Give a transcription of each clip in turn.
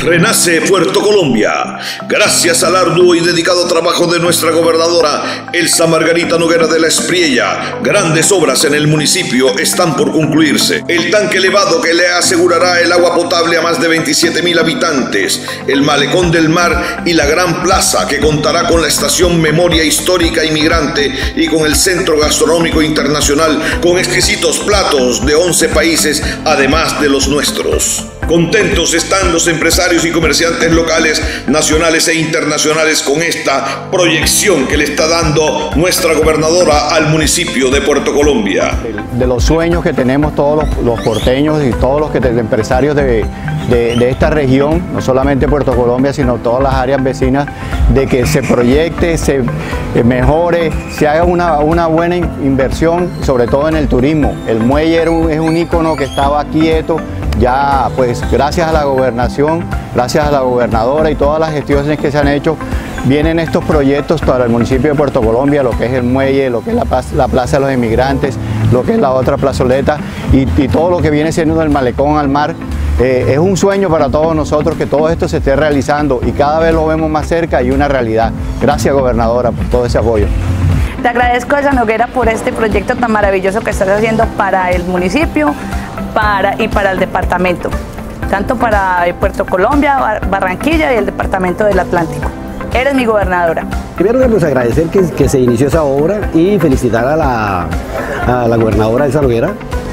Renace Puerto Colombia. Gracias al arduo y dedicado trabajo de nuestra gobernadora Elsa Margarita Noguera de la Espriella, grandes obras en el municipio están por concluirse. El tanque elevado que le asegurará el agua potable a más de 27.000 habitantes, el malecón del mar y la gran plaza que contará con la estación Memoria Histórica Inmigrante y con el Centro Gastronómico Internacional con exquisitos platos de 11 países, además de los nuestros. Contentos están los empresarios y comerciantes locales, nacionales e internacionales con esta proyección que le está dando nuestra gobernadora al municipio de Puerto Colombia. De los sueños que tenemos todos los porteños y todos los empresarios de esta región, no solamente Puerto Colombia, sino todas las áreas vecinas, de que se proyecte, se mejore, se haga una buena inversión, sobre todo en el turismo. El muelle es un ícono que estaba quieto. Ya, pues, gracias a la gobernación, gracias a la gobernadora y todas las gestiones que se han hecho, vienen estos proyectos para el municipio de Puerto Colombia, lo que es el muelle, lo que es la Plaza de los Inmigrantes, lo que es la otra plazoleta y todo lo que viene siendo el malecón al mar. Es un sueño para todos nosotros que todo esto se esté realizando y cada vez lo vemos más cerca y una realidad. Gracias, gobernadora, por todo ese apoyo. Te agradezco, Elsa Noguera, por este proyecto tan maravilloso que estás haciendo para el municipio y para el departamento, tanto para Puerto Colombia, Barranquilla y el departamento del Atlántico. Eres mi gobernadora. Primero, pues agradecer que se inició esa obra y felicitar a la gobernadora Elsa Noguera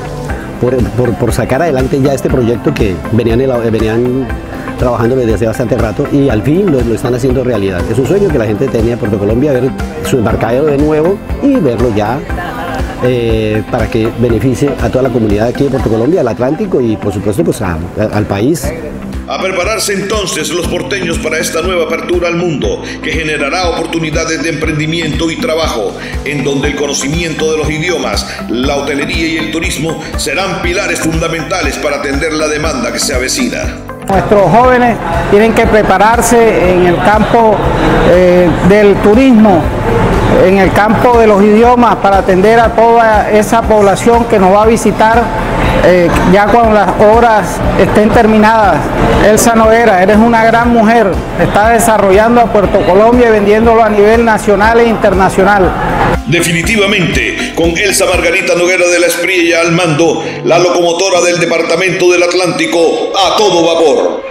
por sacar adelante ya este proyecto que venían trabajando desde hace bastante rato y al fin lo están haciendo realidad. Es un sueño que la gente tenía en Puerto Colombia, ver su embarcadero de nuevo y verlo ya para que beneficie a toda la comunidad aquí de Puerto Colombia, al Atlántico y por supuesto pues al país. A prepararse entonces los porteños para esta nueva apertura al mundo que generará oportunidades de emprendimiento y trabajo, en donde el conocimiento de los idiomas, la hotelería y el turismo serán pilares fundamentales para atender la demanda que se avecina. Nuestros jóvenes tienen que prepararse en el campo del turismo, en el campo de los idiomas para atender a toda esa población que nos va a visitar ya cuando las obras estén terminadas. Elsa Noguera, eres una gran mujer, está desarrollando a Puerto Colombia y vendiéndolo a nivel nacional e internacional. Definitivamente, con Elsa Margarita Noguera de la Espriella al mando, la locomotora del departamento del Atlántico a todo vapor.